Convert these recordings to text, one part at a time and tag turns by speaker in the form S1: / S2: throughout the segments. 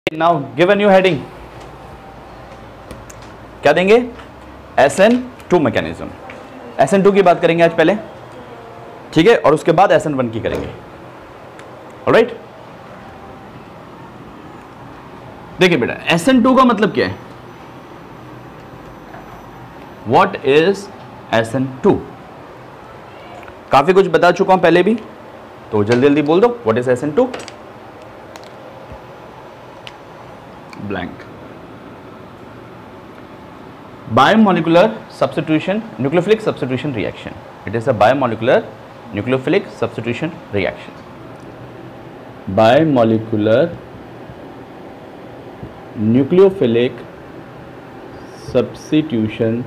S1: Now give a new heading, क्या देंगे? SN2 मैकेनिज्म। SN2 की बात करेंगे आज पहले, ठीक है, और उसके बाद SN1 की करेंगे। ऑलराइट, देखिए बेटा SN2 का मतलब क्या है? What is SN2? काफी कुछ बता चुका हूं पहले भी, तो जल्दी जल्दी बोल दो what is SN2। Blank. Biomolecular substitution, nucleophilic substitution reaction. It is a biomolecular nucleophilic substitution reaction. Biomolecular nucleophilic substitution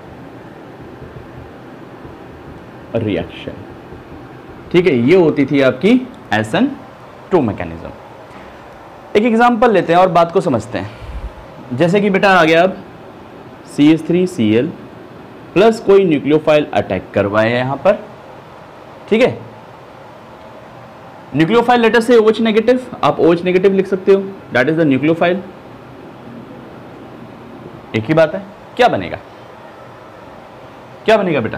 S1: reaction. ठीक है, ये होती थी आपकी SN2 मैकेनिज्म। एक एग्जांपल लेते हैं और बात को समझते हैं। जैसे कि बेटा आ गया अब CH3Cl प्लस कोई न्यूक्लियोफाइल अटैक करवाए हैं यहां पर, ठीक है। न्यूक्लियोफाइल लेटर से OH नेगेटिव, आप OH नेगेटिव लिख सकते हो, दैट इज द न्यूक्लियोफाइल। एक ही बात है, क्या बनेगा? क्या बनेगा बेटा?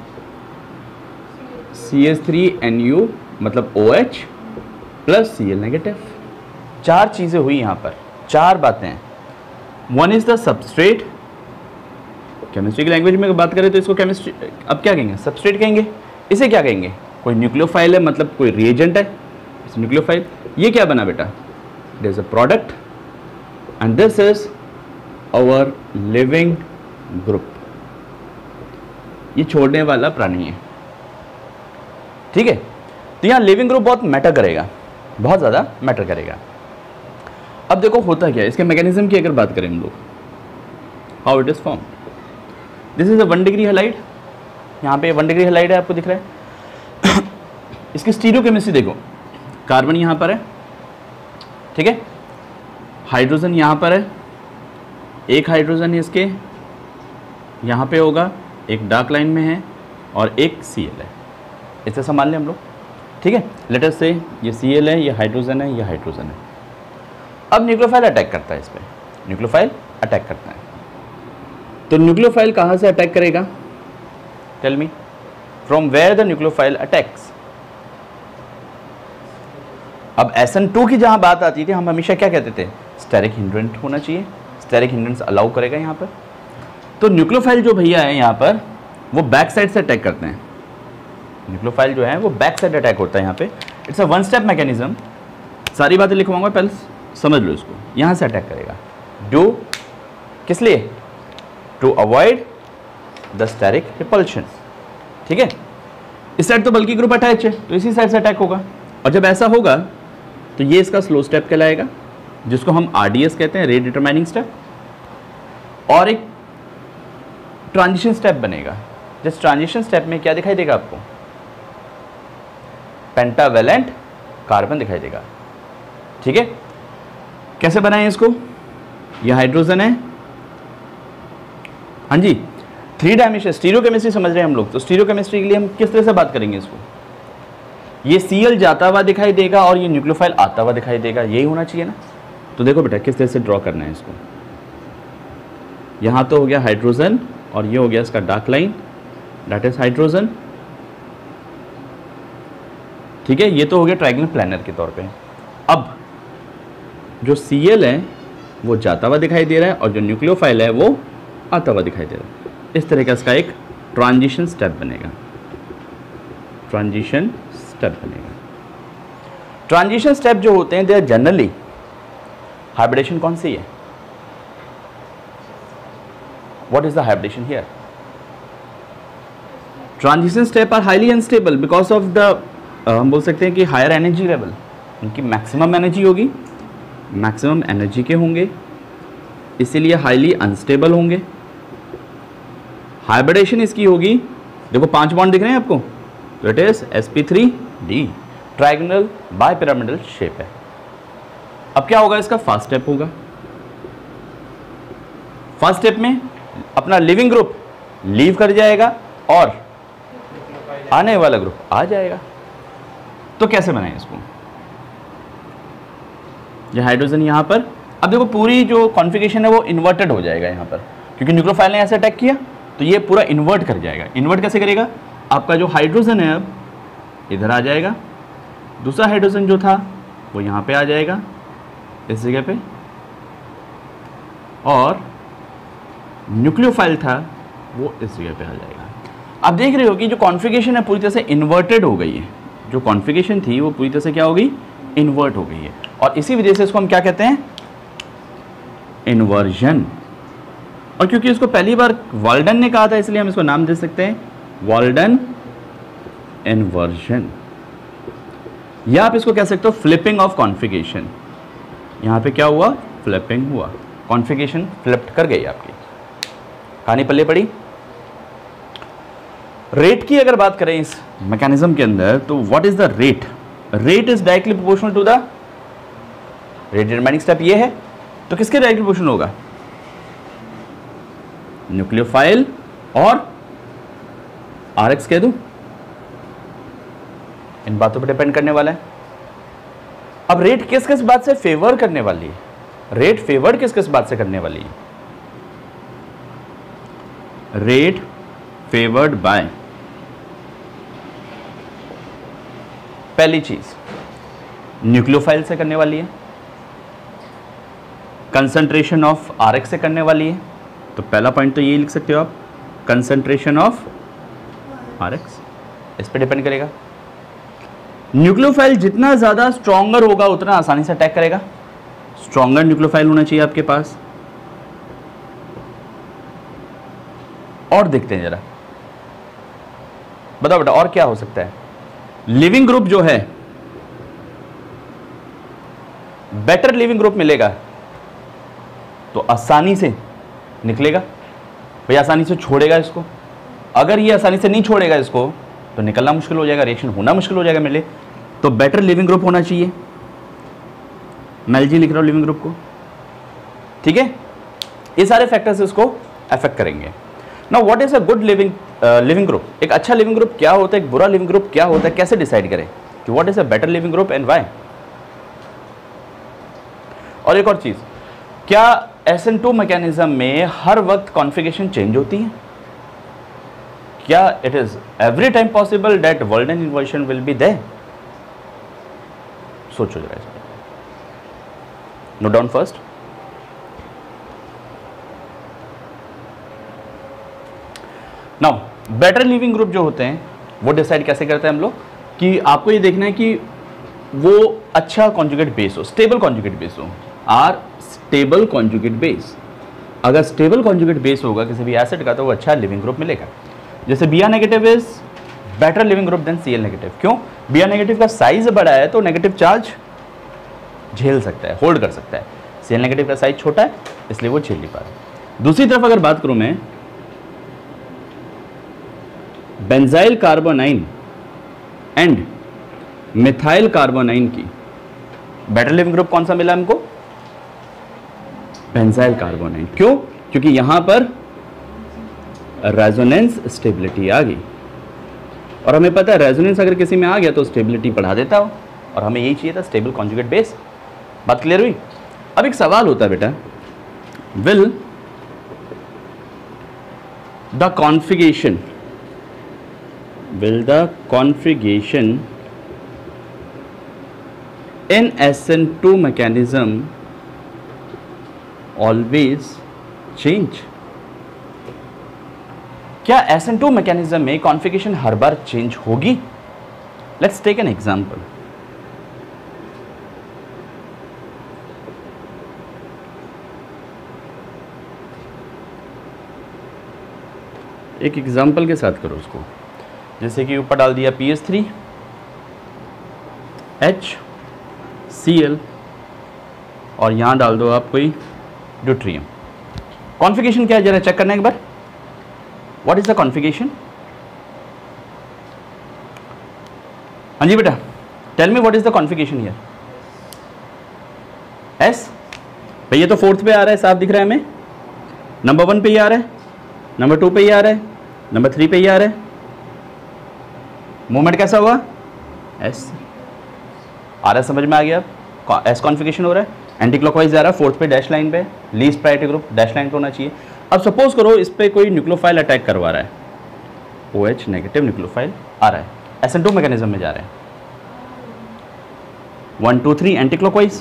S1: CH3Nu मतलब OH प्लस Cl नेगेटिव। चार चीजें हुई यहां पर, चार बातें हैं। One is the substrate, chemistry की लैंग्वेज में बात करें तो इसको केमिस्ट्री अब क्या कहेंगे? सबस्ट्रेट कहेंगे। इसे क्या कहेंगे? कोई न्यूक्लियोफाइल है, मतलब कोई रिएजेंट है, इस न्यूक्लियोफाइल। ये क्या बना बेटा? There is a product and this is our leaving group. ये छोड़ने वाला प्राणी है, ठीक है। तो यहां लिविंग ग्रुप बहुत मैटर करेगा, बहुत ज्यादा मैटर करेगा। अब देखो होता क्या है, इसके मैकेनिज्म की अगर बात करें हम लोग, how it is form. This is a 1 degree halide, यहाँ पे 1 डिग्री हैलाइड है, आपको दिख रहा है। इसकी स्टीरियोकेमिस्ट्री देखो, कार्बन यहाँ पर है, ठीक है, हाइड्रोजन यहाँ पर है, एक हाइड्रोजन है इसके यहाँ पे होगा, एक डार्क लाइन में है और एक Cl है। इसे संभाल लें हम लोग, ठीक है। लेटर से ये Cl है, ये हाइड्रोजन है, ये हाइड्रोजन है। अब न्यूक्लियोफाइल अटैक करता है इस पर, न्यूक्लियोफाइल अटैक करता है। तो न्यूक्लियोफाइल कहां से अटैक करेगा? Tell me, from where the nucleophile attacks. अब SN2 की जहां बात आती थी, हम हमेशा क्या कहते थे? स्टेरिक हिंड्रेंट होना चाहिए, स्टेरिक हिंड्रेंस अलाउ करेगा यहां पर। तो न्यूक्लियोफाइल जो भैया है यहां पर, वो बैक साइड से अटैक करते हैं। न्यूक्लियोफाइल जो है वो बैक साइड अटैक होता है यहाँ पे। It's a 1 step mechanism. सारी बातें लिखवाऊंगा, पहले समझ लो इसको। यहां से अटैक करेगा, डू किस लिए? To avoid the steric repulsion, ठीक है। इस साइड तो बल्कि ग्रुप अटैच है, तो इसी साइड से अटैक होगा। और जब ऐसा होगा तो ये इसका स्लो स्टेप कहलाएगा, जिसको हम RDS कहते हैं, रेट डिटरमाइनिंग स्टेप। और एक ट्रांजिशन स्टेप बनेगा। जिस ट्रांजिशन स्टेप में क्या दिखाई देगा आपको? पेंटावेलेंट कार्बन दिखाई देगा, ठीक है। कैसे बनाएं इसको? ये हाइड्रोजन है, हाँ जी, 3 डायमेंशन स्टीरियोकेमिस्ट्री समझ रहे हैं हम लोग। तो स्टीरियोकेमिस्ट्री के लिए हम किस तरह से बात करेंगे इसको? ये Cl जाता हुआ दिखाई देगा और ये न्यूक्लियोफाइल आता हुआ दिखाई देगा, यही होना चाहिए ना। तो देखो बेटा किस तरह से ड्रॉ करना है इसको। यहां तो हो गया हाइड्रोजन और ये हो गया इसका dark line, that is hydrogen, ठीक है। ये तो हो गया ट्रायंगुलर प्लानर के तौर पे। अब जो Cl है वो जाता हुआ दिखाई दे रहा है और जो न्यूक्लियोफाइल है वो आता हुआ दिखाई दे रहा है। इस तरह का इसका एक ट्रांजिशन स्टेप बनेगा, ट्रांजिशन स्टेप बनेगा। ट्रांजिशन स्टेप जो होते हैं दे आर जनरली, हाइब्रिडेशन कौन सी है? What is the hybridisation here? Transition step are highly unstable because of the, हम बोल सकते हैं कि हायर एनर्जी लेवल, उनकी मैक्सिमम एनर्जी होगी, मैक्सिमम एनर्जी के होंगे, इसीलिए हाईली अनस्टेबल होंगे। हाइब्रिडेशन इसकी होगी, देखो 5 बॉन्ड दिख रहे हैं आपको, तो it is sp3d, triangular bipyramidal shape है। अब क्या होगा इसका? फर्स्ट स्टेप होगा। फर्स्ट स्टेप में अपना लिविंग ग्रुप लीव कर जाएगा और आने वाला ग्रुप आ जाएगा। तो कैसे बनाएं इसको? ये हाइड्रोजन यहां पर अब देखो पूरी जो कॉन्फ़िगरेशन है वो इन्वर्टेड हो जाएगा यहाँ पर, क्योंकि न्यूक्लियोफाइल ने ऐसे अटैक किया तो ये पूरा इन्वर्ट कर जाएगा। इन्वर्ट कैसे करेगा? आपका जो हाइड्रोजन है अब इधर आ जाएगा, दूसरा हाइड्रोजन जो था वो यहाँ पे आ जाएगा इस जगह पे, और न्यूक्लियोफाइल था वो इस जगह पे आ जाएगा। आप देख रहे हो कि जो कॉन्फ़िगरेशन है पूरी तरह से इन्वर्टेड हो गई है, जो कॉन्फ़िगरेशन थी वो पूरी तरह से क्या हो गई? इन्वर्ट हो गई है, और इसी वजह से इसको हम क्या कहते हैं? इन्वर्जन। और क्योंकि इसको पहली बार वाल्डन ने कहा था इसलिए हम इसको नाम दे सकते हैं वाल्डन इन्वर्जन, या आप इसको कह सकते हो फ्लिपिंग ऑफ कॉन्फ़िगरेशन। यहां पे क्या हुआ? फ्लिपिंग हुआ, कॉन्फ़िगरेशन फ्लिप्ड कर गई आपकी, कहानी पल्ले पड़ी। रेट की अगर बात करें इस मैकेनिज्म के अंदर, तो what is the rate? Rate is directly proportional to the rate determining step ये है, तो किसके डायरेक्टली प्रोपोर्शनल होगा? न्यूक्लियोफाइल और आरएक्स कह दूं, इन बातों पर डिपेंड करने वाला है। अब रेट किस किस बात से फेवर करने वाली है? रेट फेवर किस किस बात से करने वाली है? रेट फेवर्ड बाय, पहली चीज न्यूक्लियोफाइल से करने वाली है, कंसंट्रेशन ऑफ आरएक्स से करने वाली है। तो पहला पॉइंट तो यही लिख सकते हो आप, कंसंट्रेशन ऑफ आरएक्स, इस पे डिपेंड करेगा। न्यूक्लियोफाइल जितना ज्यादा स्ट्रॉन्गर होगा उतना आसानी से अटैक करेगा। स्ट्रॉन्गर न्यूक्लियोफाइल होना चाहिए आपके पास। और देखते हैं जरा, बताओ बेटा और क्या हो सकता है? लिविंग ग्रुप जो है, बेटर लिविंग ग्रुप मिलेगा तो आसानी से निकलेगा, भाई आसानी से छोड़ेगा इसको। अगर ये आसानी से नहीं छोड़ेगा इसको तो निकलना मुश्किल हो जाएगा, रिएक्शन होना मुश्किल हो जाएगा मेरे लिए। तो बेटर लिविंग ग्रुप होना चाहिए। मैं एलजी लिख रहा हूं लिविंग ग्रुप को, ठीक है। ये सारे फैक्टर्स इसको अफेक्ट करेंगे। Now what is a good leaving group? एक अच्छा लिविंग ग्रुप क्या होता है, एक बुरा लिविंग ग्रुप क्या होता है, कैसे डिसाइड करें कि what is a better leaving group and why? और एक और चीज, क्या SN2 मैकेनिज्म में हर वक्त कॉन्फ़िगरेशन चेंज होती है? क्या it is every time possible that Walden inversion will be there? सोचो जरा इसमें, note down first. Now better leaving group जो होते हैं वो डिसाइड कैसे करते हैं हम लोग, कि आपको ये देखना है कि वो अच्छा कॉन्जुगेट बेस हो, स्टेबल कॉन्जुगेट बेस हो। आर स्टेबल कॉन्जुगेट बेस, अगर स्टेबल कॉन्जुगेट बेस होगा किसी भी एसिड का तो वो अच्छा लिविंग ग्रुप मिलेगा। जैसे Br negative is better leaving group than Cl negative. क्यों? Br नेगेटिव का साइज बड़ा है तो नेगेटिव चार्ज झेल सकता है, होल्ड कर सकता है। Cl नेगेटिव का साइज छोटा है इसलिए वो झेल नहीं पा रहा। दूसरी तरफ अगर बात करूं मैं benzyl carbanion and methyl carbanion की, बेटर लिविंग ग्रुप कौन सा मिला हमको? Benzyl carbanion. क्यों? क्योंकि यहां पर रेजोनेंस स्टेबिलिटी आ गई, और हमें पता है रेजोनेंस अगर किसी में आ गया तो स्टेबिलिटी बढ़ा देता हो, और हमें यही चाहिए था, स्टेबल कॉन्जुगेट बेस। बात क्लियर हुई? अब एक सवाल होता है बेटा, will the configuration in SN2 mechanism always change? क्या SN2 मैकेनिज्म में कॉन्फ़िगरेशन हर बार चेंज होगी? Let's take an example. एक एग्जांपल के साथ करो उसको, जैसे कि ऊपर डाल दिया PS3 HCl और यहां डाल दो आप कोई ड्यूट्रियम। कॉन्फ़िगरेशन क्या है जरा चेक करना एक बार। What is the configuration? हाँ जी बेटा, tell me what is the configuration here? S भाई ये तो फोर्थ पे आ रहा है, साफ दिख रहा है हमें। नंबर 1 पे ही आ रहा है, नंबर 2 पे ही आ रहा है, नंबर 3 पे ही आ रहा है। मूवमेंट कैसा हुआ? एस आ रहा है, समझ में आ गया? एस कॉन्फ़िगरेशन हो रहा है एंटी क्लॉकवाइज जा रहा है, फोर्थ पे डैश लाइन पे, least priority group dash line पे होना चाहिए। अब सपोज करो इस पे कोई न्यूक्लियोफाइल अटैक करवा रहा है, OH नेगेटिव न्यूक्लियोफाइल आ रहा है, SN2 मैकेनिज्म में जा रहे हैं, 1 2 3 एंटी क्लॉकवाइज।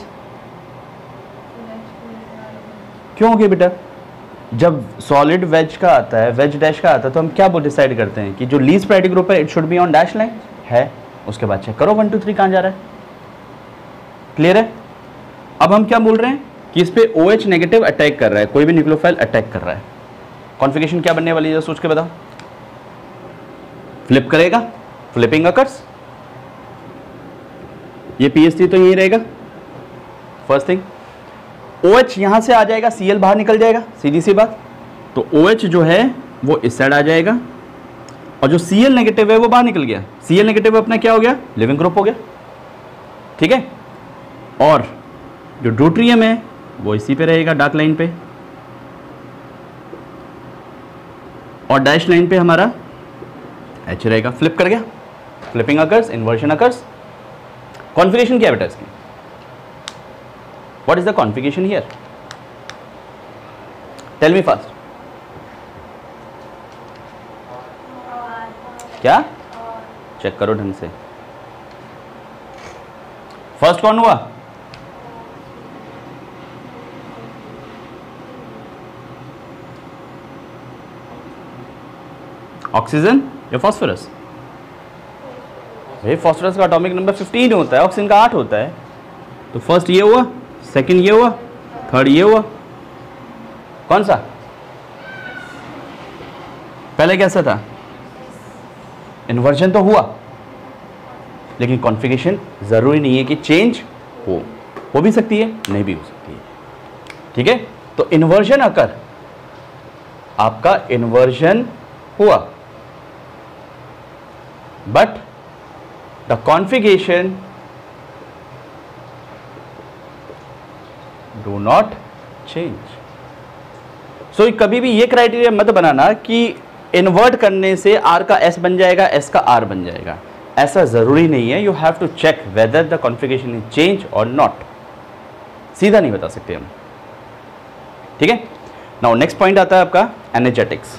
S1: क्यों हो गया बेटा? जब सॉलिड वेज का आता है, वेज डैश का आता है, तो हम क्या डिसाइड करते हैं कि जो लीस्ट प्रायोरिटी ग्रुप है it should be on dash line है, उसके बाद चेक करो 1 2 3 कहां जा रहा है। क्लियर है? अब हम क्या बोल रहे हैं कि इस पे OH नेगेटिव अटैक कर रहा है, कोई भी न्यूक्लियोफाइल अटैक कर रहा है, कॉन्फ़िगरेशन क्या बनने वाली है सोच के बताओ। फ्लिप करेगा, फ्लिपिंग अकर्स, ये PH3 तो यही रहेगा फर्स्ट थिंग। OH यहां से आ जाएगा, Cl बाहर निकल जाएगा, सीधी सी बात। तो OH जो है वो इस साइड आ जाएगा और जो Cl नेगेटिव है वो बाहर निकल गया। Cl नेगेटिव अपना क्या हो गया? लिविंग ग्रुप हो गया। ठीक है, और जो ड्यूट्रियम है वो इसी पे रहेगा, डार्क लाइन पे, और डैश लाइन पे हमारा H रहेगा। फ्लिप कर गया, flipping occurs, inversion occurs. Configuration क्या है बेटा इसकी? What is the configuration here? Tell me fast. क्या? चेक करो ढंग से। फर्स्ट कौन हुआ? ऑक्सीजन या फास्फोरस? भाई फास्फोरस का एटॉमिक नंबर 15 होता है, ऑक्सीजन का 8 होता है। तो फर्स्ट ये हुआ, सेकंड ये हुआ, थर्ड ये हुआ। कौन सा? पहले कैसा था? इन्वर्जन तो हुआ, लेकिन कॉन्फ़िगरेशन जरूरी नहीं है कि चेंज हो भी सकती है, नहीं भी हो सकती है। ठीक है, तो इन्वर्जन अकर, आपका इन्वर्जन हुआ, but the configuration do not change. So कभी भी ये क्राइटेरिया मत बनाना कि इन्वर्ट करने से R का S बन जाएगा, S का R बन जाएगा, ऐसा जरूरी नहीं है। You have to check whether the configuration is change और नॉट। सीधा नहीं बता सकते हम। ठीक है, नाउ नेक्स्ट पॉइंट आता है आपका एनर्जेटिक्स।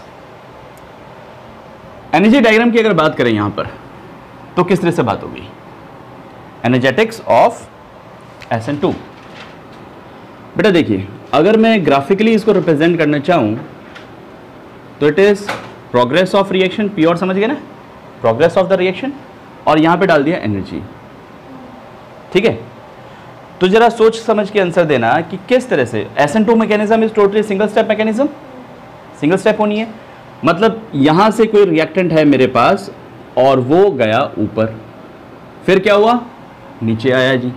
S1: एनर्जी डायग्राम की अगर बात करें यहां पर तो किस तरह से बात होगी? Energetics of SN2। बेटा देखिए, अगर मैं ग्राफिकली इसको रिप्रेजेंट करना चाहूं तो it is progress of reaction, P और समझ गए ना, प्रोग्रेस ऑफ द रिएक्शन, और यहां पे डाल दिया एनर्जी। ठीक है, तो जरा सोच समझ के आंसर देना कि किस तरह से SN2 mechanism is totally single step mechanism, single step होनी है। मतलब यहां से कोई रिएक्टेंट है मेरे पास और वो गया ऊपर, फिर क्या हुआ? नीचे आया जी,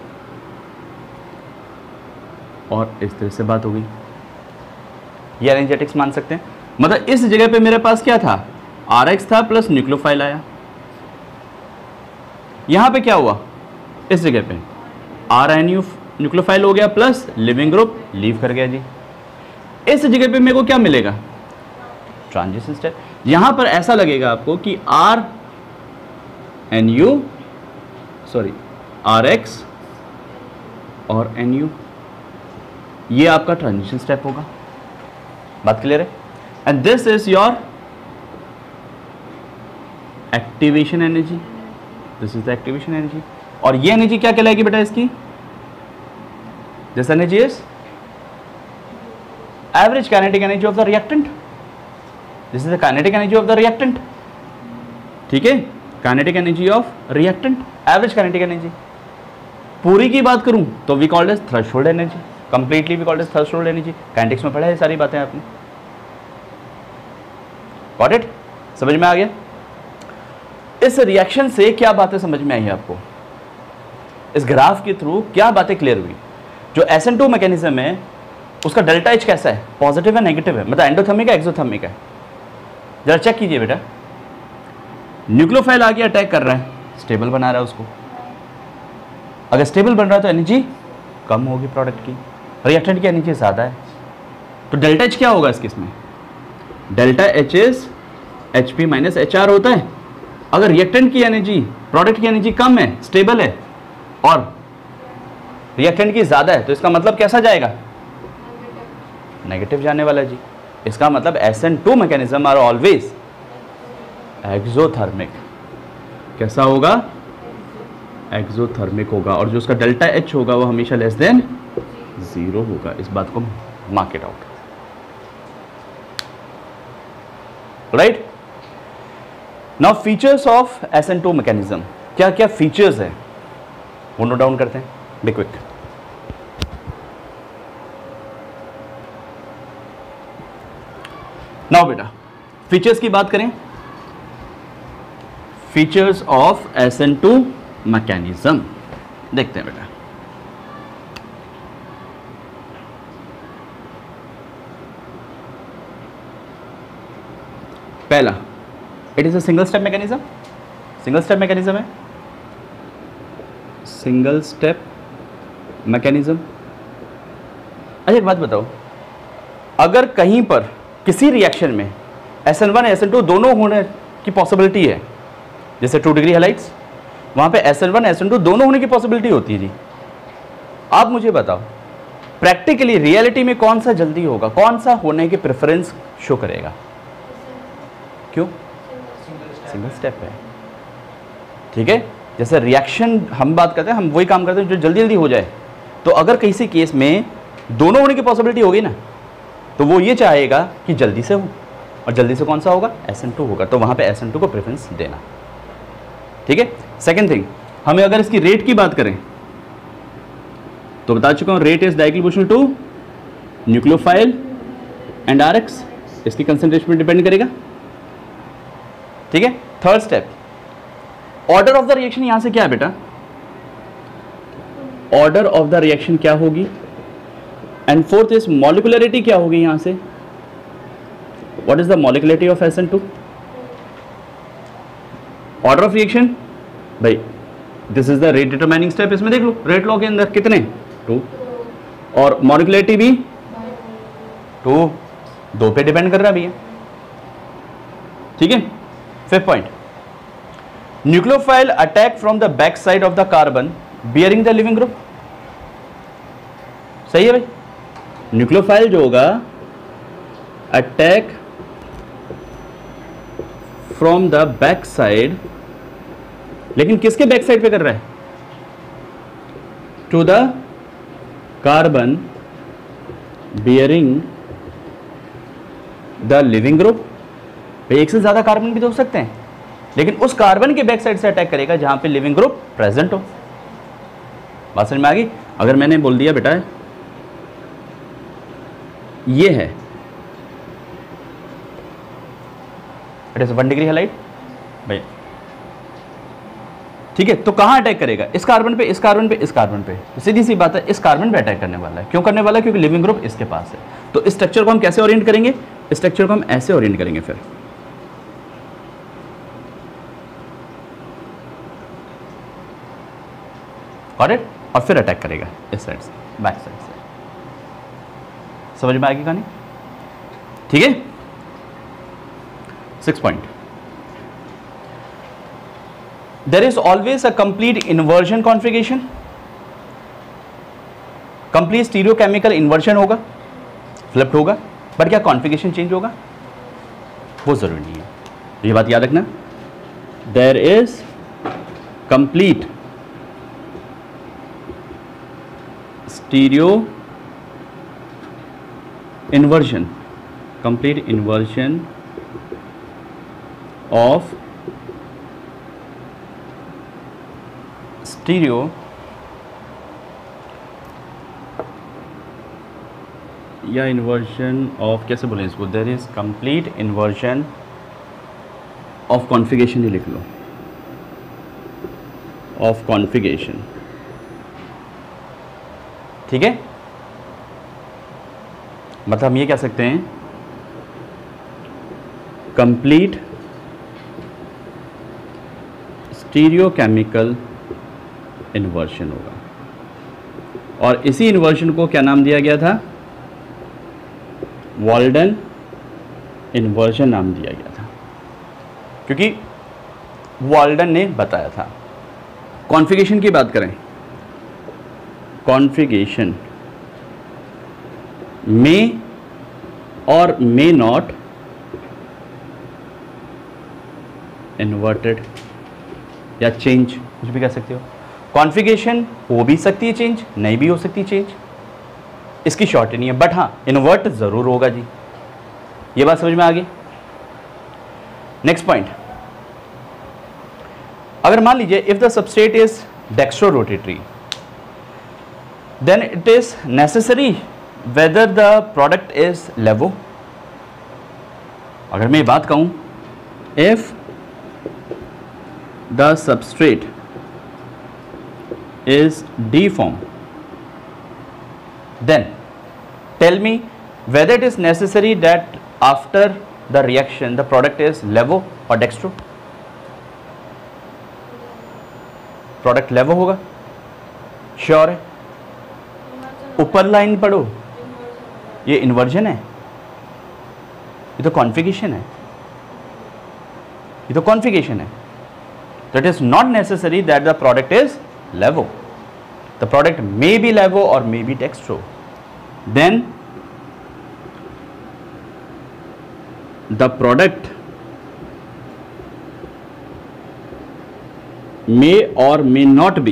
S1: और इस तरह से बात हो गई। ये एनर्जेटिक्स मान सकते हैं। मतलब इस जगह पे मेरे पास क्या था? RH था प्लस न्यूक्लियोफाइल आया। यहां पे क्या हुआ? इस जगह पे RNU न्यूक्लियोफाइल हो गया प्लस लिविंग ग्रुप लीव कर गया जी। इस जगह पे मेरे को क्या मिलेगा? Transition step. यहां पर ऐसा लगेगा आपको कि RX और NU, ये आपका ट्रांजिशन स्टेप होगा। बात क्लियर है? And this is your activation energy, this is the activation energy. और ये एनर्जी क्या कहलाएगी बेटा इसकी? This energy is average kinetic energy of the reactant. This is the kinetic energy of the reactant. ठीक है, kinetic energy of reactant, average kinetic energy. पूरी की बात करूं तो we called as threshold energy, completely we called as threshold energy. Kinetics में पढ़ा है सारी बातें आपने। Got it? समझ में आ गया? इस रिएक्शन से क्या बातें समझ में आई है आपको? इस ग्राफ के थ्रू क्या बातें क्लियर हुई? जो SN2 मैकेनिज्म है उसका डेल्टा H कैसा है? पॉजिटिव है, नेगेटिव है? मतलब एंडोथर्मिक है, एक्सोथर्मिक है? जरा चेक कीजिए बेटा। न्यूक्लियोफाइल आके अटैक कर रहा है, स्टेबल बना रहा है उसको। अगर स्टेबल बन रहा है तो एनर्जी कम होगी प्रोडक्ट की, रिएक्टेंट की एनर्जी ज़्यादा है। तो डेल्टा H क्या होगा इस केस में? Delta H is HP minus HR होता है। अगर रिएक्टेंट की एनर्जी, प्रोडक्ट की एनर्जी कम है, स्टेबल है, और रिएक्टेंट की ज़्यादा है तो इसका मतलब कैसा जाएगा, नेगेटिव जाने वाला जी। इसका मतलब SN2 mechanism are always exothermic. कैसा होगा, एक्सोथर्मिक होगा, और जो उसका डेल्टा H होगा वो हमेशा लेस देन 0 होगा। इस बात को mark it out, right. Now features of SN2 mechanism, क्या क्या फीचर्स है वो नोट डाउन करते हैं, बी क्विक। नाउ बेटा फीचर्स की बात करें, फीचर्स ऑफ SN2 मैकेनिज्म देखते हैं बेटा। पहला, it is a single step mechanism, single step mechanism है, सिंगल स्टेप मैकेनिज्म। अच्छा एक बात बताओ, अगर कहीं पर किसी रिएक्शन में SN1 SN2 दोनों होने की पॉसिबिलिटी है, जैसे 2 डिग्री हैलाइड्स, वहां पे SN1 SN2 दोनों होने की पॉसिबिलिटी होती है जी। आप मुझे बताओ प्रैक्टिकली रियलिटी में कौन सा जल्दी होगा, कौन सा होने की प्रेफरेंस शो करेगा, क्यों, सिंगल स्टेप है, ठीक है। जैसे रिएक्शन हम बात करते हैं, हम वही काम करते हैं जो जल्दी जल्दी हो जाए। तो अगर किसी केस में दोनों होने की पॉसिबिलिटी होगी ना, तो वो ये चाहेगा कि जल्दी से हो, और जल्दी से कौन सा होगा, SN2 होगा, तो वहां पे SN2 को प्रेफरेंस देना, ठीक है। सेकेंड थिंग, हमें अगर इसकी रेट की बात करें तो बता चुका हूं, rate is directly proportional to nucleophile and RX, इसकी कंसेंट्रेशन पर डिपेंड करेगा, ठीक है। Third step, order of the reaction, यहां से क्या है बेटा, ऑर्डर ऑफ द रिएक्शन क्या होगी, एंड फोर्थ इज मॉलिक्युलरिटी क्या होगी यहां से, what is the molecularity of SN2, order of reaction भाई this is the rate determining step, इसमें देख लो रेट लॉ के अंदर कितने 2, और मॉलिक्युलरिटी भी 2 पे डिपेंड कर रहा है भैया, ठीक है। Fifth point, nucleophile attack from the back side of the carbon bearing the leaving group, सही है भाई। न्यूक्लियोफाइल जो होगा attack from the back side, लेकिन किसके बैक साइड पे कर रहा है, to the carbon bearing the leaving group. एक से ज्यादा कार्बन भी तो हो सकते हैं, लेकिन उस कार्बन के बैक साइड से अटैक करेगा जहां पे लिविंग ग्रुप प्रेजेंट हो। बात समझ में आ गई। अगर मैंने बोल दिया बेटा ये है, इट इज 1 डिग्री हैलाइड भाई, ठीक है, तो कहां अटैक करेगा, इस कार्बन पे, इस कार्बन पे, इस कार्बन पे, तो सीधी सी बात है इस कार्बन पे अटैक करने वाला है। क्यों करने वाला है, क्योंकि लिविंग ग्रुप इसके पास है। तो इस स्ट्रक्चर को हम कैसे ओरिएंट करेंगे, इस स्ट्रक्चर को हम ऐसे ओरिएंट करेंगे फिर, करेक्ट, और फिर अटैक करेगा इस साइड से, बैक साइड से। समझ में आएगी कहानी, ठीक है। 6 point, there is always a complete inversion configuration, complete stereochemical inversion होगा, फ्लिप्ड होगा, बट क्या कॉन्फ़िगरेशन चेंज होगा, वो जरूरी नहीं है, ये बात याद रखना। There is complete stereo inversion, complete inversion of stereo या inversion of, कैसे बोलें इसको, there is complete inversion of configuration, ही लिख लो, of configuration, ठीक है। मतलब हम ये कह सकते हैं कंप्लीट स्टीरियोकेमिकल इन्वर्जन होगा, और इसी इन्वर्जन को क्या नाम दिया गया था, वाल्डन इन्वर्जन नाम दिया गया था, क्योंकि वाल्डन ने बताया था। कॉन्फ़िगरेशन की बात करें कॉन्फ़िगरेशन may और may not इन्वर्टेड या चेंज, कुछ भी कह सकते हो। कॉन्फ़िगरेशन हो भी सकती है चेंज, नहीं भी हो सकती चेंज, इसकी शॉर्ट नहीं है, बट हाँ इन्वर्ट जरूर होगा जी। ये बात समझ में आ गई। नेक्स्ट पॉइंट, अगर मान लीजिए if the substrate is dextrorotatory then it is necessary whether the product is levo। अगर मैं बात कहूं if the substrate is deform then tell me whether it is necessary that after the reaction the product is levo or dextro। Product levo होगा, sure है। ऊपर line पढ़ो, ये inversion है, ये तो कॉन्फ़िगरेशन है, ये तो कॉन्फ़िगरेशन है। तो it is not necessary that the product is levo, the product may be levo और may be dextro. Then the product may or may not be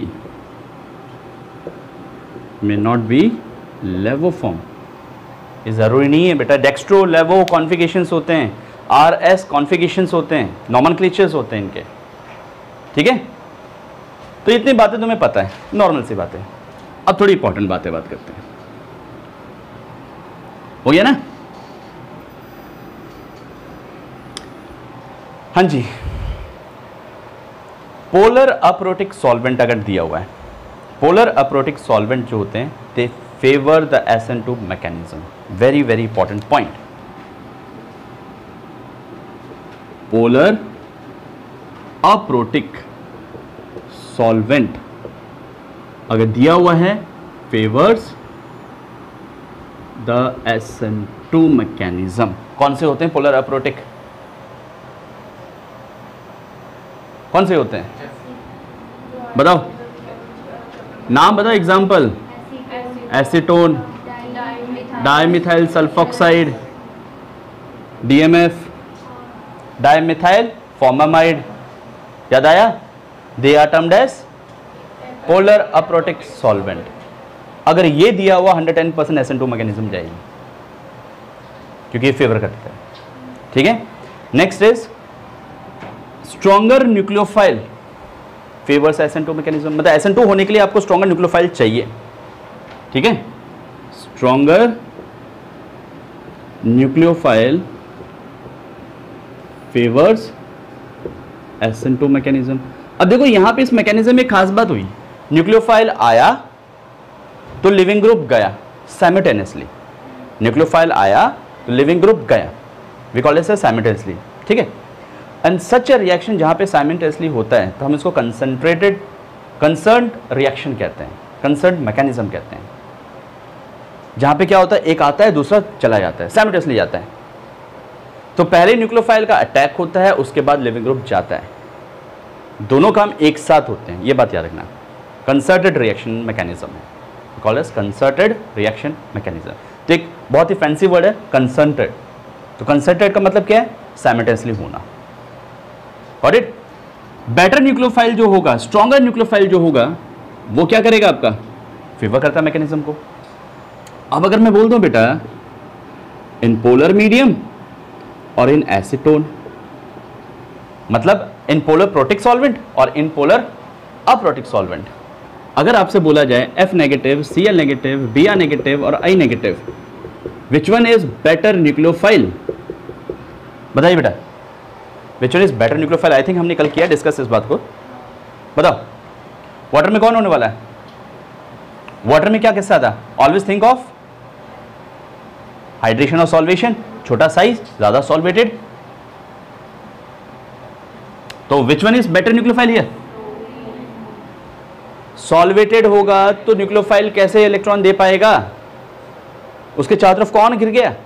S1: levo form. ये ज़रूरी नहीं है बेटा, डेक्स्ट्रो लेवो कॉन्फ़िगरेशंस होते हैं, RS कॉन्फ़िगरेशंस होते हैं, नॉमेनक्लेचर्स होते हैं इनके, ठीक है। तो इतनी बातें तुम्हें पता है, नॉर्मल सी बातें। अब थोड़ी इंपॉर्टेंट बातें बात करते हैं, हो गया ना। हाँ जी, पोलर अप्रोटिक सॉल्वेंट अगर दिया हुआ है, पोलर अप्रोटिक सॉल्वेंट जो होते हैं they favour the SN2 mechanism. Very very important point. Polar aprotic solvent अगर दिया हुआ है फेवर्स द SN2 मैकेनिज्म। कौन से होते हैं पोलर अप्रोटिक? कौन से होते हैं बताओ, नाम बताओ, example. Acetone, dimethyl sulfoxide, DMF, dimethyl formamide. याद आया? They are termed as polar aprotic solvent. अगर ये दिया हुआ 110% SN2 मैकेनिज्म जाएगी, क्योंकि ये फेवर करता है, ठीक है। Next is stronger nucleophile favours SN2 mechanism. मतलब SN2 होने के लिए आपको स्ट्रॉन्गर न्यूक्लियोफाइल चाहिए, ठीक है। Stronger nucleophile favours SN2 mechanism. अब देखो यहां पे इस मैकेनिज्म में खास बात हुई, न्यूक्लियोफाइल आया तो लिविंग ग्रुप गया साइमल्टेनियसली, न्यूक्लियोफाइल आया तो लिविंग ग्रुप गया, वी कॉल इट साइमल्टेनियसली, ठीक है। एंड सच अ रिएक्शन जहाँ पे साइमल्टेनियसली होता है तो हम इसको कंसर्न्ड रिएक्शन कहते हैं, कंसर्न्ड मैकेनिज्म कहते हैं। जहाँ पे क्या होता है, एक आता है दूसरा चला जाता है, साइमल्टेनियसली जाता है। तो पहले न्यूक्लियोफाइल का अटैक होता है, उसके बाद लिविंग ग्रुप जाता है, दोनों काम एक साथ होते हैं, ये बात याद रखना। कंसर्टेड रिएक्शन मैकेनिज्म है, call it concerted reaction mechanism. तो एक बहुत ही फैंसी वर्ड है कंसर्टेड। तो कंसर्टेड का मतलब क्या है? साइमल्टेनियसली होना। और इट बेटर न्यूक्लियोफाइल जो होगा, स्ट्रॉन्गर न्यूक्लियोफाइल जो होगा, वो क्या करेगा? आपका फेवर करता है मैकेनिज्म को। अब अगर मैं बोल दूं बेटा इन पोलर मीडियम और इन एसीटोन, मतलब इन पोलर प्रोटिक सॉल्वेंट और इन पोलर अप्रोटिक सॉल्वेंट, अगर आपसे बोला जाए F negative, Cl negative, Br negative और I negative, which one is better nucleophile? बताइए बेटा, which one is better nucleophile? I think हमने कल किया डिस्कस इस बात को। बताओ वाटर में कौन होने वाला है? वाटर में क्या किस्सा था? ऑलवेज थिंक ऑफ हाइड्रेशन और सॉल्वेशन, छोटा साइज ज्यादा सॉल्वेटेड। तो which one is better nucleophile here? Solvated होगा तो न्यूक्लियोफाइल कैसे इलेक्ट्रॉन दे पाएगा? उसके चारों तरफ कौन गिर गया?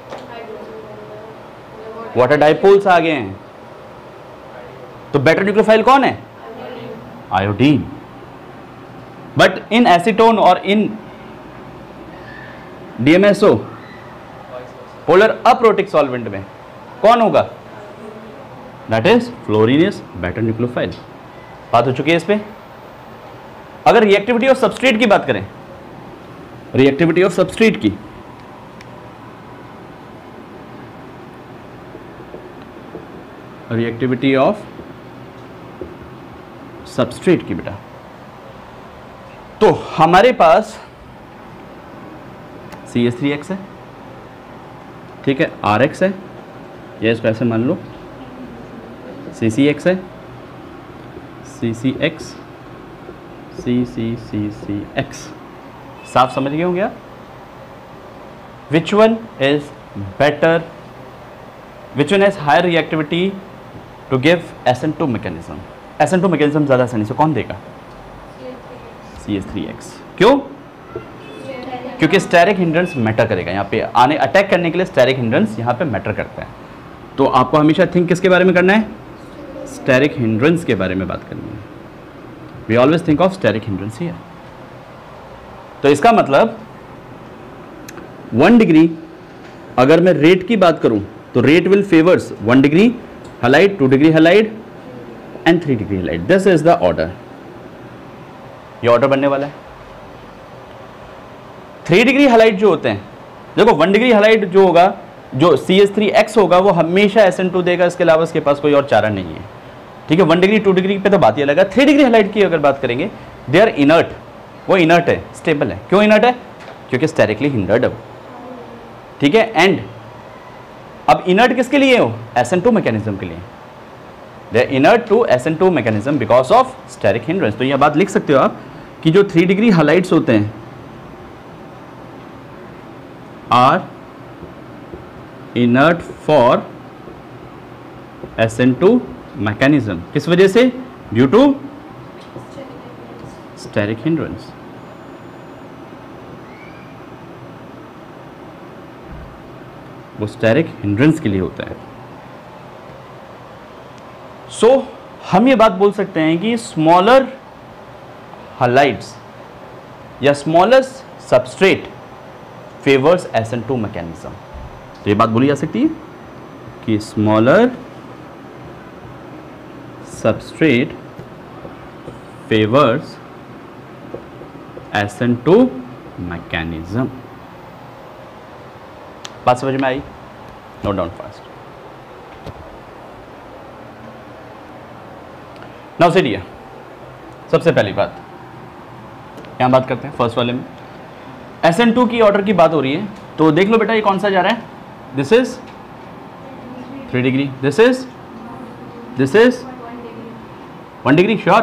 S1: वाटर डाइपोल्स आ गए हैं। तो बेटर न्यूक्लियोफाइल कौन है? Iodine. But but in acetone और in DMSO polar aprotic solvent में कौन होगा? That is fluorine is better nucleophile. बात हो चुकी है इस पे। अगर रिएक्टिविटी ऑफ सबस्ट्रेट की बात करें, रिएक्टिविटी ऑफ सबस्ट्रेट की, रिएक्टिविटी ऑफ सबस्ट्रेट की बेटा, तो हमारे पास CH3X है, ठीक है, RX है, ये इसको ऐसे मान लो, CCX है, CCX, CCCCX, साफ समझ गए होंगे आप? Which one is better, which one has higher reactivity to give SN2 मैकेनिज्म? SN2 मैकेनिज्म ज़्यादा आसानी से कौन देगा? CH3X। क्यों? क्योंकि स्टेरिक हिंड्रेंस मैटर करेगा यहाँ पे, आने अटैक करने के लिए स्टेरिक हिंड्रेंस यहाँ पे मैटर करता है। तो आपको हमेशा थिंक किसके बारे में करना है? स्टेरिक हिंड्रेंस के बारे में बात करनी है। We always think of steric hindrance here. तो इसका मतलब 1 डिग्री, अगर मैं रेट की बात करूं तो rate will favours 1 degree halide, 2 degree halide and 3 degree halide. This is the order. ये ऑर्डर बनने वाला है। 3 डिग्री हैलाइड जो होते हैं, देखो 1 डिग्री हैलाइड जो होगा, जो CH3X होगा, वो हमेशा SN2 देगा, इसके अलावा उसके पास कोई और चारा नहीं है, ठीक है। 1 डिग्री 2 डिग्री पे तो बात ही अलग है। 3 डिग्री हैलाइड की अगर बात करेंगे, दे आर इनर्ट, वो इनर्ट है, स्टेबल है। क्यों इनर्ट है? क्योंकि स्टेरिकली हिंडर्ड है, ठीक है। एंड अब इनर्ट किसके लिए हो? SN2 मैकेनिज्म के लिए। They are inert to SN2 mechanism because of steric hindrance. तो यह बात लिख सकते हो आप कि जो 3 डिग्री हैलाइड्स होते हैं are inert for SN2 mechanism. किस वजह से? Due to steric hindrance. वो स्टेरिक हिंड्रेंस के लिए होता है। सो हम ये बात बोल सकते हैं कि स्मॉलर हैलाइड्स या smallest substrate favours SN2 mechanism. तो ये बात बोली जा सकती है कि smaller substrate favours SN2 mechanism. बात समझ में आई? Note down fast. Now say dear, सबसे पहली बात यहां बात करते हैं फर्स्ट वाले में। SN2 की ऑर्डर की बात हो रही है, तो देख लो बेटा ये कौन सा जा रहा है? This is 3 degree, this is 1 degree. Sure?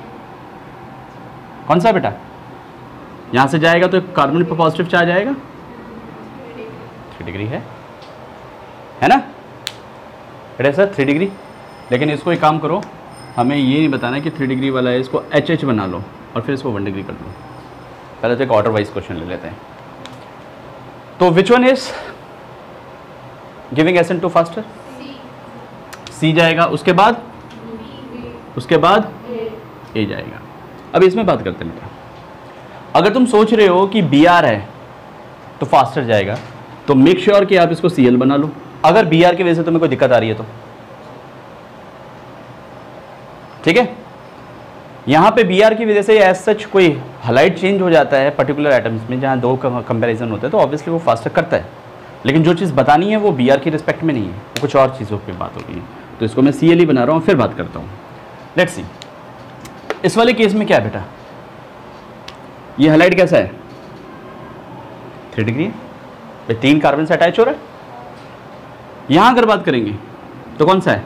S1: कौन सा बेटा? यहां से जाएगा तो कार्बन पर पॉजिटिव चार्ज आएगा, 3 डिग्री है ना बेटा सर? 3 डिग्री। लेकिन इसको एक काम करो, हमें ये नहीं बताना कि 3 डिग्री वाला है, इसको HH बना लो और फिर इसको 1 डिग्री कर लो। पहले तो एक ऑर्डर वाइज क्वेश्चन ले लेते हैं। तो which one is giving SN2 faster? C जाएगा, उसके बाद A जाएगा। अब इसमें बात करते हैं बेटा, अगर तुम सोच रहे हो कि Br है तो फास्टर जाएगा, तो मेक श्योर कि आप इसको Cl बना लो। अगर Br की वजह से तुम्हें कोई दिक्कत आ रही है तो ठीक है। यहाँ पे Br की वजह से एज सच कोई हैलाइड चेंज हो जाता है पर्टिकुलर एटम्स में, जहाँ दो कंपैरिजन होता है, तो ऑब्वियसली वो फास्टर करता है। लेकिन जो चीज़ बतानी है वो Br की रिस्पेक्ट में नहीं है, वो कुछ और चीज़ों की बात हो रही है। तो इसको मैं Cl ही बना रहा हूँ, फिर बात करता हूँ। लेट्स सी इस वाले केस में क्या है बेटा, ये हैलाइड कैसा है? 3 डिग्री है, 3 कार्बन से अटैच हो रहा है। यहाँ अगर बात करेंगे तो कौन सा है?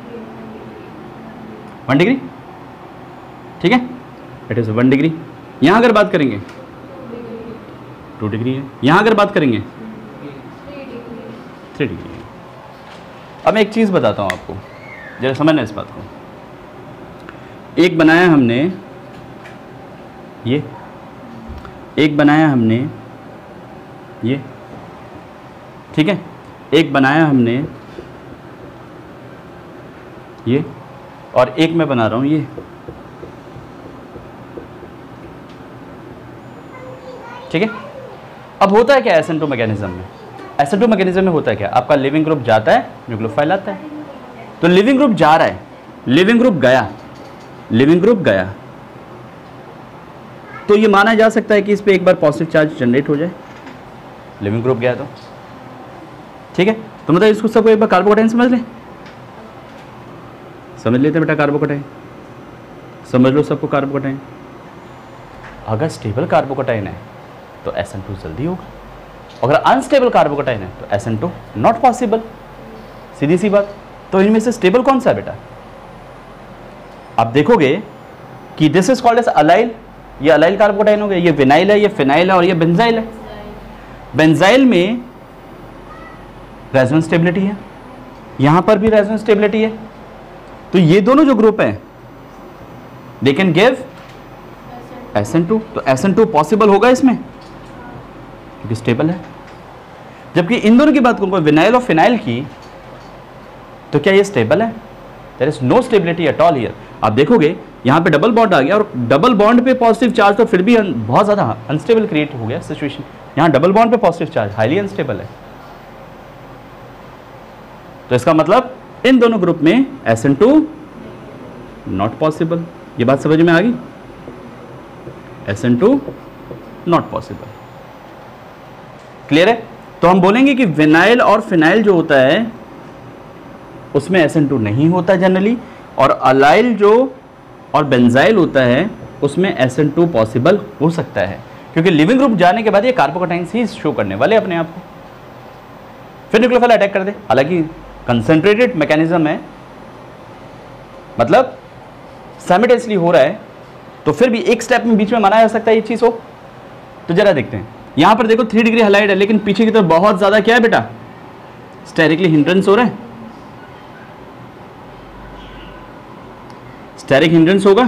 S1: 1 डिग्री, ठीक है, इट इज 1 डिग्री। यहाँ अगर बात करेंगे 2 डिग्री है। यहाँ अगर बात करेंगे 3 डिग्री है। अब मैं एक चीज़ बताता हूँ आपको, जरा समझना इस बात को। एक बनाया हमने ये, एक बनाया हमने ये, ठीक है, एक बनाया हमने ये, और एक मैं बना रहा हूँ ये। ठीक है। अब होता है क्या SN2 मैकेनिज्म में? SN2 मैकेनिज्म में होता है क्या, आपका लिविंग ग्रुप जाता है, न्यूक्लियोफाइल आता है। तो लिविंग ग्रुप जा रहा है, लिविंग ग्रुप गया, लिविंग ग्रुप गया, तो ये माना जा सकता है कि इस पे एक बार पॉजिटिव चार्ज जनरेट हो जाए, लिविंग ग्रुप गया तो, ठीक है। तो मतलब इसको सबको एक बार कार्बोकैटायन समझ लें, समझ लेते हैं बेटा कार्बोकैटायन, समझ लो सबको कार्बोकैटायन। अगर स्टेबल कार्बोकैटायन है तो SN2 जल्दी होगा, अगर अनस्टेबल कार्बोकैटायन है तो SN2 नॉट पॉसिबल, सीधी सी बात। तो इनमें से स्टेबल कौन सा है बेटा? आप देखोगे कि this is called as allyl, ये अलाइल कार्बोकैटायन हो गया, ये विनाइल है, ये फिनाइल है और ये बेंजाइल है। बेंजाइल में रेजोनेंस स्टेबिलिटी है, यहां पर भी रेजोनेंस स्टेबिलिटी है, तो ये दोनों जो ग्रुप हैं दे कैन गिव SN2। तो SN2 पॉसिबल होगा इसमें क्योंकि स्टेबल है। जबकि इन दोनों की बात करूंगा विनाइल और फिनाइल की, तो क्या ये स्टेबल है? There is no stability at all here. आप देखोगे यहाँ पे डबल बॉन्ड आ गया और डबल बॉन्ड पे पॉजिटिव चार्ज, तो फिर भी बहुत ज़्यादा अनस्टेबल क्रिएट हो गया सिचुएशन। यहाँ डबल बॉन्ड पे पॉजिटिव चार्ज हाईली अनस्टेबल है। तो इसका मतलब इन दोनों ग्रुप में SN2 नॉट पॉसिबल। ये बात समझ में आ गई? SN2 नॉट पॉसिबल, क्लियर है? तो हम बोलेंगे कि विनाइल और फिनाइल जो होता है उसमें SN2 नहीं होता जनरली, और अलाइल जो और बेंजाइल होता है उसमें SN2 पॉसिबल हो सकता है, क्योंकि लिविंग ग्रुप जाने के बाद ये कार्बोकैटायंस ही शो करने वाले अपने आप को, फिर न्यूक्लियोफाइल अटैक कर दे। हालांकि कंसंट्रेटेड मैकेनिज्म है, मतलब साइमल्टेनियसली हो रहा है, तो फिर भी एक स्टेप में बीच में माना जा सकता है ये चीज हो। तो जरा देखते हैं, यहां पर देखो 3 डिग्री हैलाइड है, लेकिन पीछे की तरफ बहुत ज्यादा क्या है बेटा, स्टेरिकली हिंड्रेंस हो रहा है। स्टेरिक हिंड्रेंस होगा,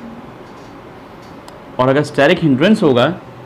S1: और अगर स्टेरिक हिंड्रेंस होगा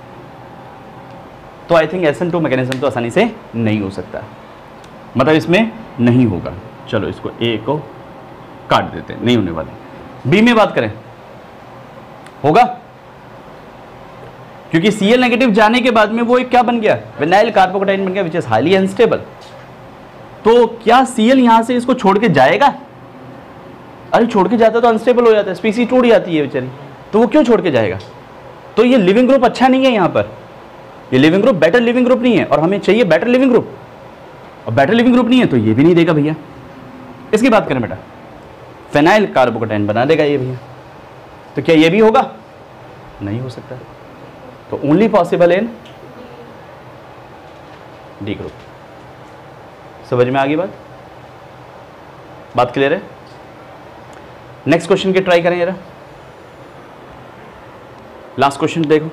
S1: तो आई थिंक SN2 मैकेनिज्म तो आसानी से नहीं हो सकता, मतलब इसमें नहीं होगा। चलो इसको A को काट देते हैं, नहीं होने वाले। B में बात करें, होगा, क्योंकि Cl नेगेटिव जाने के बाद में वो एक क्या बन गया, विनाइल कार्बोकैटायन बन गया, विच इज हाईली अनस्टेबल। तो क्या Cl यहां से इसको छोड़ के जाएगा? अरे छोड़ के जाता तो अनस्टेबल हो जाता है, स्पीसीज टूट जाती है बेचारी, तो वो क्यों छोड़ के जाएगा? तो ये लिविंग ग्रुप अच्छा नहीं है, यहाँ पर ये leaving group better leaving group नहीं है, और हमें चाहिए बेटर लिविंग ग्रुप, और बेटर लिविंग ग्रुप नहीं है तो ये भी नहीं देगा भैया। इसकी बात करें बेटा, फेनाइल कार्बोकैटायन बना देगा ये भैया, तो क्या ये भी होगा? नहीं हो सकता। तो only possible in D group. समझ में आ गई बात क्लियर है? नेक्स्ट क्वेश्चन के ट्राई करें जरा, लास्ट क्वेश्चन देखो।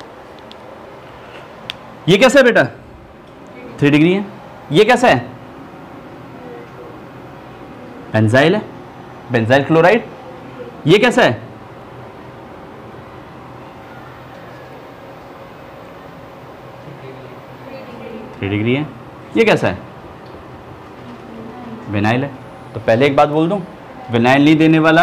S1: ये कैसा है बेटा? 3 डिग्री है। ये कैसा है? बेंजाइल है, बेंजाइल क्लोराइड। ये कैसा है? थ्री डिग्री है। ये कैसा है? विनाइल है। तो पहले एक बात बोल दूं, विनाइल नहीं देने वाला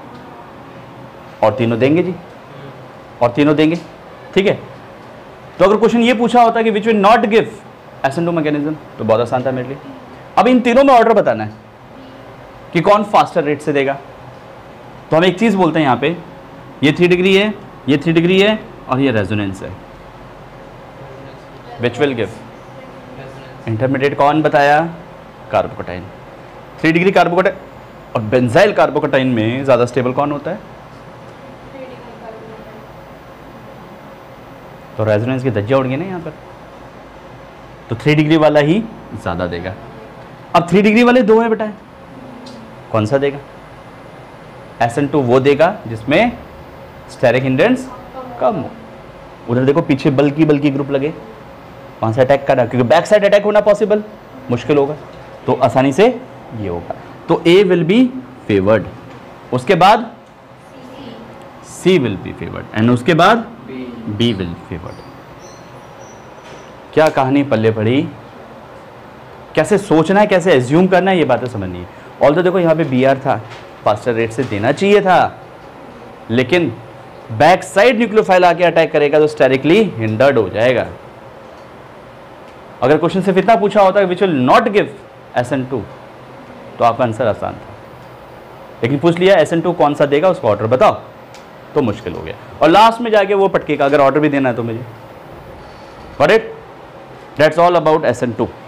S1: और तीनों देंगे जी, और तीनों देंगे, ठीक है। तो अगर क्वेश्चन ये पूछा होता कि which will not give SN2 mechanism, तो बहुत आसान था मेरे लिए। अब इन तीनों में ऑर्डर बताना है कि कौन फास्टर रेट से देगा। तो हम एक चीज बोलते हैं यहाँ पे, ये 3 डिग्री है, ये 3 डिग्री है, और ये रेजोनेंस है। Which will give? इंटरमीडिएट कौन बताया? कार्बोकैटायन। 3 डिग्री कार्बोकैटायन और बेंजाइल कार्बोकैटायन में ज्यादा स्टेबल कौन होता है? तो रेजोनेंस की धज्जियां उड़ गई ना यहाँ पर, तो 3 डिग्री वाला ही ज्यादा देगा। अब 3 डिग्री वाले 2 है बेटा, कौन सा देगा? SN2 वो देगा जिसमें स्टेरिक हिंड्रेंस कम हो। उधर देखो पीछे बल्कि ग्रुप लगे, वहां से अटैक करना, क्योंकि बैक साइड अटैक होना पॉसिबल मुश्किल होगा, तो आसानी से ये होगा। तो A विल बी फेवर्ड, उसके बाद C will be favoured, and उसके बाद B विल फेवर्ड। क्या कहानी पल्ले पड़ी, कैसे सोचना है, कैसे एज्यूम करना है, ये बातें समझनी है। ऑल तो देखो यहाँ पे BR था, फास्टर रेट से देना चाहिए था, लेकिन बैक साइड न्यूक्लियोफाइल आके अटैक करेगा तो स्टेरिकली हिंडर्ड हो जाएगा। अगर क्वेश्चन सिर्फ इतना पूछा होता है विच विल नॉट गिव SN2 तो आपका आंसर आसान था, लेकिन पूछ लिया SN2 कौन सा देगा उसका ऑर्डर बताओ, तो मुश्किल हो गया। और लास्ट में जाके वो पटके का अगर ऑर्डर भी देना है तो मुझे, got it, that's all about SN2।